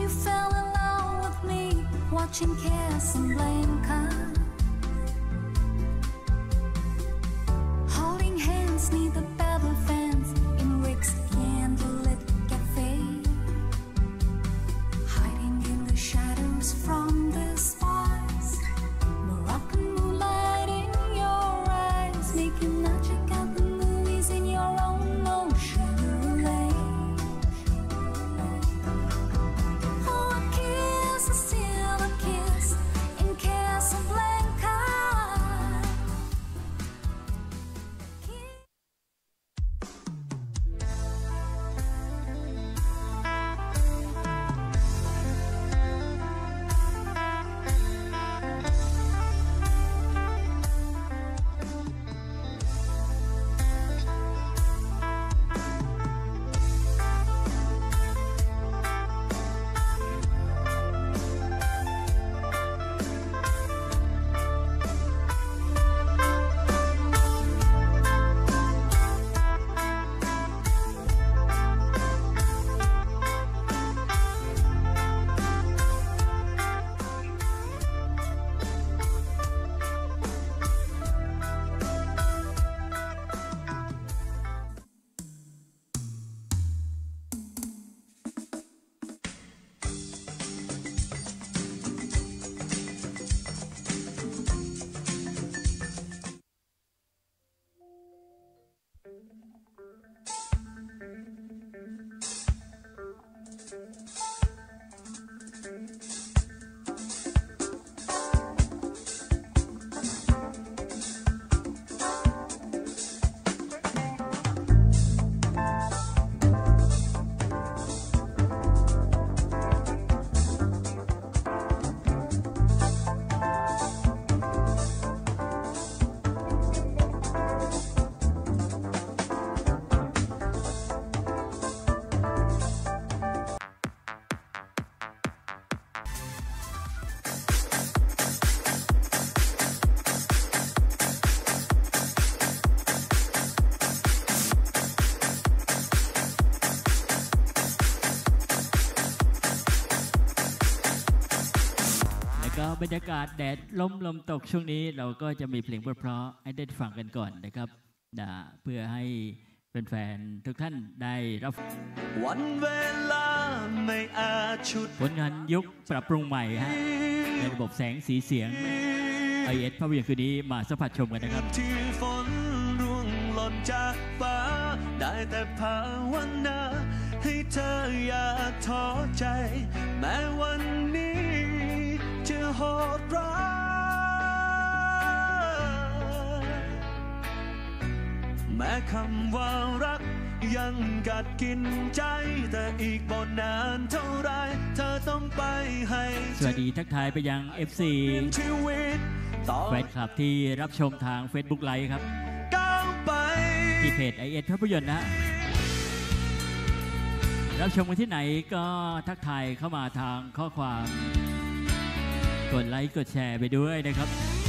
you fell in love with me watching Casablanca, holding hands neath the battle fence in Rick's candlelit cafe, hiding in the shadows from the spies, Moroccan moonlight in your eyes, making magic of the movies in your own motion. Oh, a kiss is still a kiss in Casablanca. บรรยากาศแดดลมตกช่วงนี้เราก็จะมีเพลงเพราะๆให้ได้ฟังกันก่อนนะครับเพื่อให้แฟนๆทุกท่านได้รับวันเวลาไม่อาจฉุดผลงานยุคปรับปรุงใหม่ฮะในระบบแสงสีเสียงIS ภาพยนตร์คืนนี้มาสัมผัสชมกันนะครับที่ฝนร่วงหล่นจากฟ้าได้แต่ภาวนาให้เธออย่าท้อใจแม้วันนี้จะโหดร้ายแม้คำว่ารักยังกัดกินใจแต่อีกบ่นานเท่าไรเธอต้องไปให้สวัสดีทักทายไปยัง FC แฟนคลับที่รับชมทาง Facebook Live ครับที่เพจ IS ภาพยนตร์นะรับชมกันที่ไหนก็ทักทายเข้ามาทางข้อความกดไลค์กดแชร์ไปด้วยนะครับ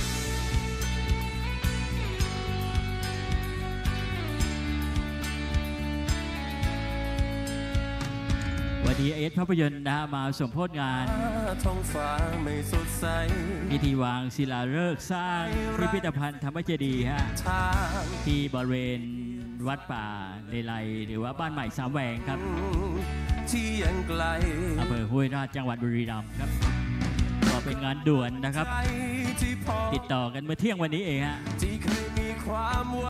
วันนี้IS ภาพยนตร์มาสมโภชงานพิธีวางศิลาฤกษ์สร้างพิพิธภัณฑ์ธรรมเจดีย์ที่บริเวณวัดป่าเลไลหรือว่าบ้านใหม่สามแหวงครับที่ยังไกลอำเภอห้วยราชจังหวัดบุรีรัมย์ครับก็เป็นงานด่วนนะครับติดต่อกันเมื่อเที่ยงวันนี้เองฮะ